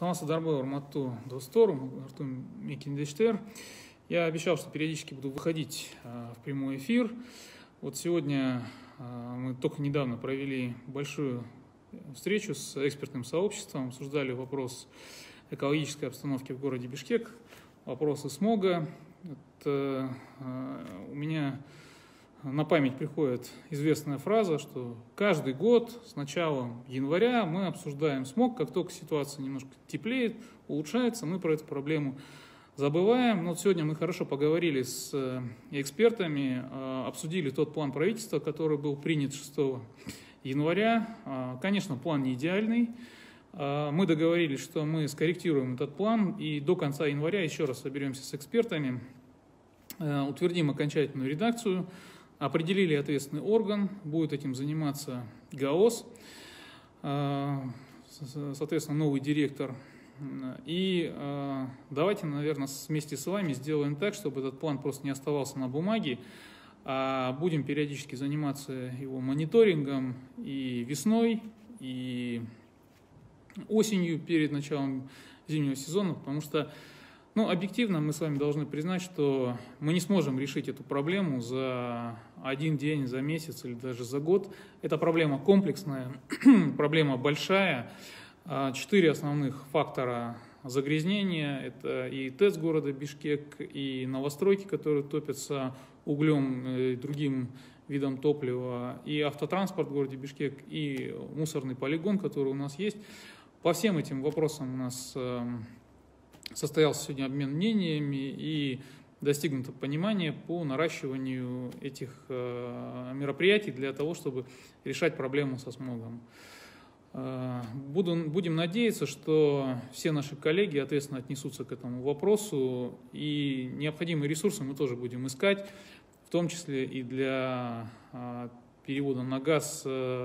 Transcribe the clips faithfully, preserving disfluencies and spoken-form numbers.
Саламатсыздар дарбы, урматтуу достор, Артем Мекиндештер. Я обещал, что периодически буду выходить в прямой эфир. Вот сегодня мы только недавно провели большую встречу с экспертным сообществом, обсуждали вопрос экологической обстановки в городе Бишкек, вопросы смога. Это, у меня на память приходит известная фраза, что каждый год с началом января мы обсуждаем смог, как только ситуация немножко теплеет, улучшается, мы про эту проблему забываем. Но вот сегодня мы хорошо поговорили с экспертами, обсудили тот план правительства, который был принят шестого января. Конечно, план не идеальный. Мы договорились, что мы скорректируем этот план и до конца января еще раз соберемся с экспертами, утвердим окончательную редакцию, определили ответственный орган, будет этим заниматься ГАОС, соответственно, новый директор. И давайте, наверное, вместе с вами сделаем так, чтобы этот план просто не оставался на бумаге, а будем периодически заниматься его мониторингом и весной, и осенью перед началом зимнего сезона, потому что, ну, объективно мы с вами должны признать, что мы не сможем решить эту проблему за один день, за месяц или даже за год. Это проблема комплексная, проблема большая. Четыре основных фактора загрязнения – это и ТЭЦ города Бишкек, и новостройки, которые топятся углем и другим видом топлива, и автотранспорт в городе Бишкек, и мусорный полигон, который у нас есть. По всем этим вопросам у нас состоялся сегодня обмен мнениями и достигнуто понимание по наращиванию этих мероприятий для того, чтобы решать проблему со смогом. Буду, будем надеяться, что все наши коллеги ответственно отнесутся к этому вопросу, и необходимые ресурсы мы тоже будем искать, в том числе и для перевода на газ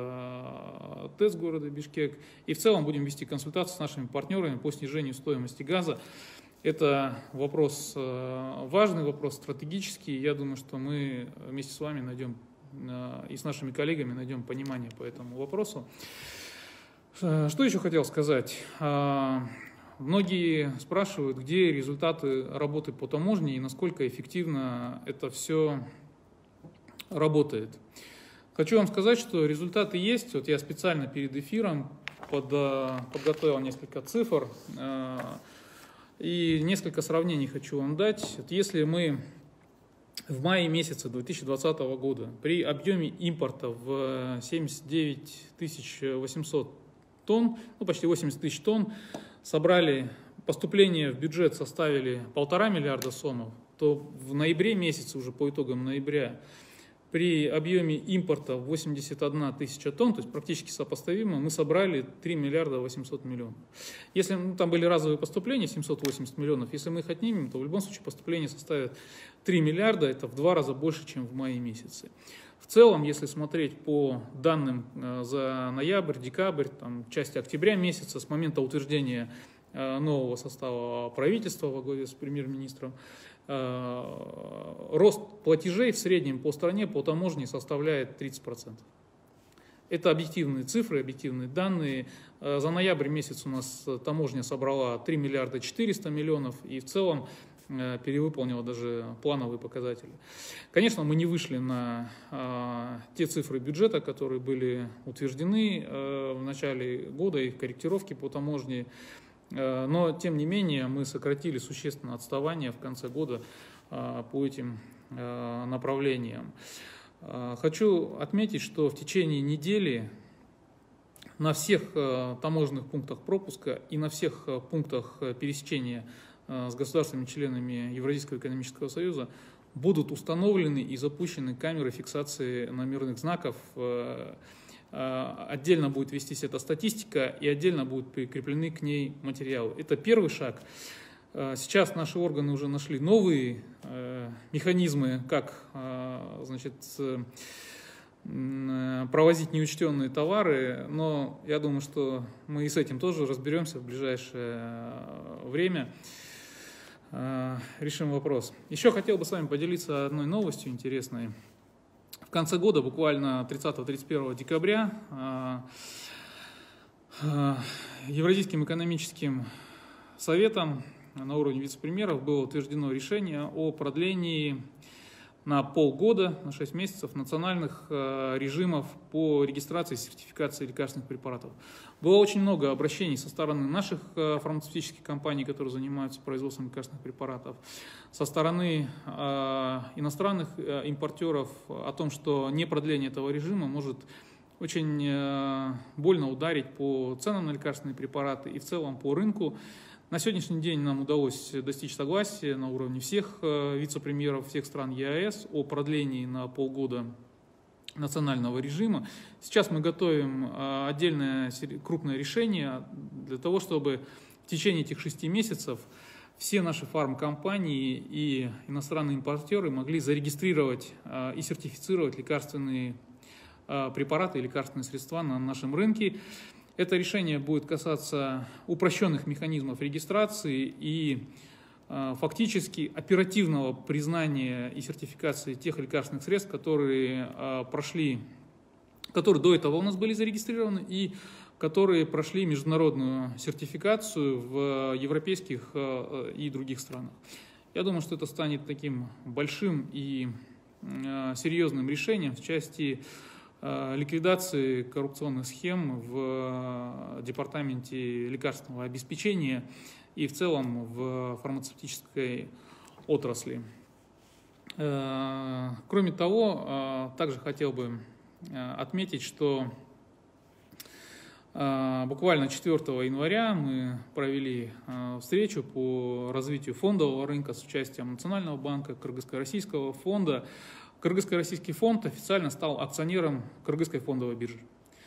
ТЭЦ города Бишкек. И в целом будем вести консультации с нашими партнерами по снижению стоимости газа. Это вопрос важный, вопрос стратегический. Я думаю, что мы вместе с вами найдем и с нашими коллегами найдем понимание по этому вопросу. Что еще хотел сказать? Многие спрашивают, где результаты работы по таможне и насколько эффективно это все работает. Хочу вам сказать, что результаты есть. Вот я специально перед эфиром под, подготовил несколько цифр и несколько сравнений хочу вам дать. Вот если мы в мае месяце две тысячи двадцатого года при объеме импорта в семьдесят девять тысяч восемьсот тонн, ну почти восемьдесят тысяч тонн, собрали, поступления в бюджет составили полтора миллиарда сомов, то в ноябре месяце, уже по итогам ноября, при объеме импорта восемьдесят одна тысяча тонн, то есть практически сопоставимо, мы собрали три миллиарда восемьсот миллионов. Если ну, там были разовые поступления, семьсот восемьдесят миллионов, если мы их отнимем, то в любом случае поступления составят три миллиарда, это в два раза больше, чем в мае месяце. В целом, если смотреть по данным за ноябрь, декабрь, там, части октября месяца, с момента утверждения нового состава правительства во главе с премьер-министром, рост платежей в среднем по стране по таможне составляет тридцать процентов. Это объективные цифры, объективные данные. За ноябрь месяц у нас таможня собрала три миллиарда четыреста миллионов и в целом перевыполнила даже плановые показатели. Конечно, мы не вышли на а, те цифры бюджета, которые были утверждены а, в начале года и в корректировке по таможне, а, но тем не менее мы сократили существенно отставание в конце года а, по этим а, направлениям. А, хочу отметить, что в течение недели на всех а, таможенных пунктах пропуска и на всех а, пунктах пересечения с государствами-членами Евразийского экономического союза будут установлены и запущены камеры фиксации номерных знаков. Отдельно будет вестись эта статистика и отдельно будут прикреплены к ней материалы. Это первый шаг. Сейчас наши органы уже нашли новые механизмы, как, значит, провозить неучтенные товары, но я думаю, что мы и с этим тоже разберемся в ближайшее время. Решим вопрос. Еще хотел бы с вами поделиться одной новостью интересной. В конце года, буквально тридцатого — тридцать первого декабря, Евразийским экономическим советом на уровне вице-премьеров было утверждено решение о продлении на полгода, на шесть месяцев национальных режимов по регистрации и сертификации лекарственных препаратов. Было очень много обращений со стороны наших фармацевтических компаний, которые занимаются производством лекарственных препаратов, со стороны иностранных импортеров о том, что непродление этого режима может очень больно ударить по ценам на лекарственные препараты и в целом по рынку. На сегодняшний день нам удалось достичь согласия на уровне всех вице-премьеров всех стран ЕАЭС о продлении на полгода национального режима. Сейчас мы готовим отдельное крупное решение для того, чтобы в течение этих шести месяцев все наши фармкомпании и иностранные импортеры могли зарегистрировать и сертифицировать лекарственные препараты и лекарственные средства на нашем рынке. Это решение будет касаться упрощенных механизмов регистрации и э, фактически оперативного признания и сертификации тех лекарственных средств, которые э, прошли, которые до этого у нас были зарегистрированы и которые прошли международную сертификацию в европейских э, и других странах. Я думаю, что это станет таким большим и э, серьезным решением в части ликвидации коррупционных схем в департаменте лекарственного обеспечения и в целом в фармацевтической отрасли. Кроме того, также хотел бы отметить, что буквально четвёртого января мы провели встречу по развитию фондового рынка с участием Национального банка, Кыргызско-Российского фонда. Кыргызско-Российский фонд официально стал акционером Кыргызской фондовой биржи.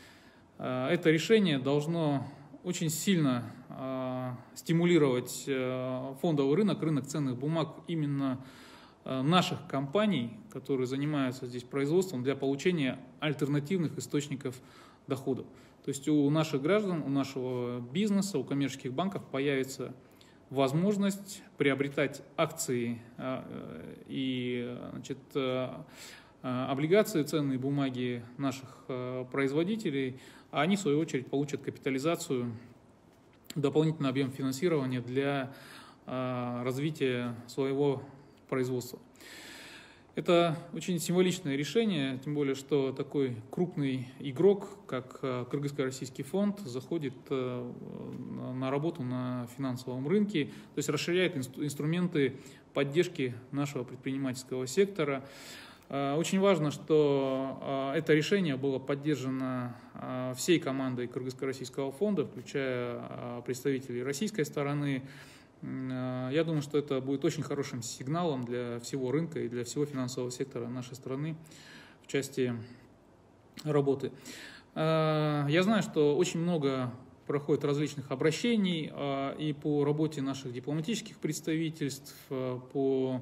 Это решение должно очень сильно стимулировать фондовый рынок, рынок ценных бумаг именно наших компаний, которые занимаются здесь производством, для получения альтернативных источников дохода. То есть у наших граждан, у нашего бизнеса, у коммерческих банков появится возможность приобретать акции и, значит, облигации, ценные бумаги наших производителей, а они, в свою очередь, получат капитализацию, дополнительный объем финансирования для развития своего производства. Это очень символичное решение, тем более, что такой крупный игрок, как Кыргызско-Российский фонд, заходит на работу на финансовом рынке, то есть расширяет инструменты поддержки нашего предпринимательского сектора. Очень важно, что это решение было поддержано всей командой Кыргызско-Российского фонда, включая представителей российской стороны. Я думаю, что это будет очень хорошим сигналом для всего рынка и для всего финансового сектора нашей страны в части работы. Я знаю, что очень много проходит различных обращений и по работе наших дипломатических представительств, по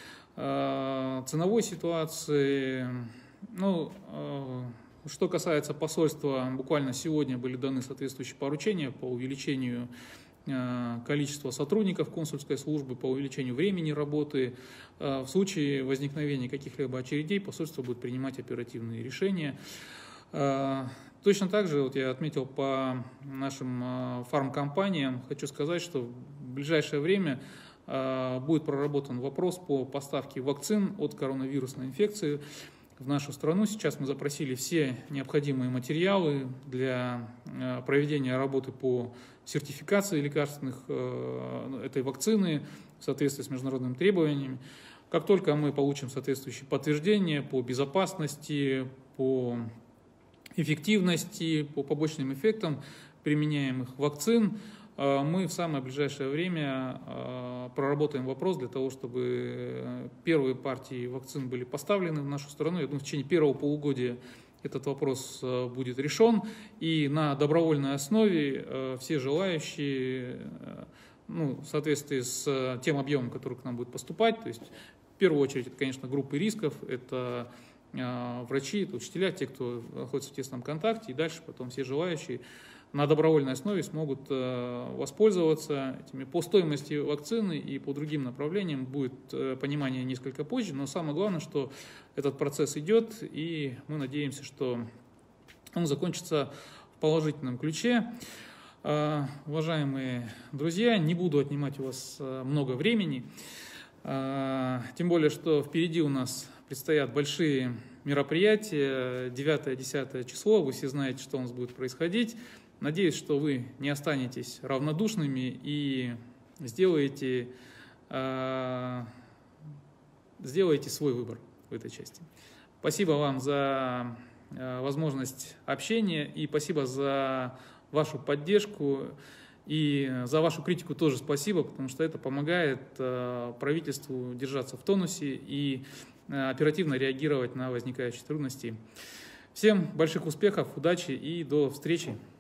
ценовой ситуации. Ну, что касается посольства, буквально сегодня были даны соответствующие поручения по увеличению количество сотрудников консульской службы, по увеличению времени работы. В случае возникновения каких-либо очередей посольство будет принимать оперативные решения. Точно так же, вот я отметил по нашим фармкомпаниям, хочу сказать, что в ближайшее время будет проработан вопрос по поставке вакцин от коронавирусной инфекции в нашу страну. Сейчас мы запросили все необходимые материалы для проведения работы по сертификации лекарственных этой вакцины в соответствии с международными требованиями. Как только мы получим соответствующие подтверждения по безопасности, по эффективности, по побочным эффектам применяемых вакцин, мы в самое ближайшее время проработаем вопрос для того, чтобы первые партии вакцин были поставлены в нашу страну. Я думаю, в течение первого полугодия этот вопрос будет решен, и на добровольной основе все желающие, ну, в соответствии с тем объемом, который к нам будет поступать, то есть в первую очередь это, конечно, группы рисков, это врачи, это учителя, те, кто находится в тесном контакте, и дальше потом все желающие на добровольной основе смогут воспользоваться этими. По стоимости вакцины и по другим направлениям будет понимание несколько позже, но самое главное, что этот процесс идет, и мы надеемся, что он закончится в положительном ключе. Уважаемые друзья, не буду отнимать у вас много времени, тем более, что впереди у нас предстоят большие мероприятия, девятое-десятое число, вы все знаете, что у нас будет происходить. Надеюсь, что вы не останетесь равнодушными и сделаете, сделаете свой выбор в этой части. Спасибо вам за возможность общения и спасибо за вашу поддержку и за вашу критику тоже спасибо, потому что это помогает правительству держаться в тонусе и оперативно реагировать на возникающие трудности. Всем больших успехов, удачи и до встречи!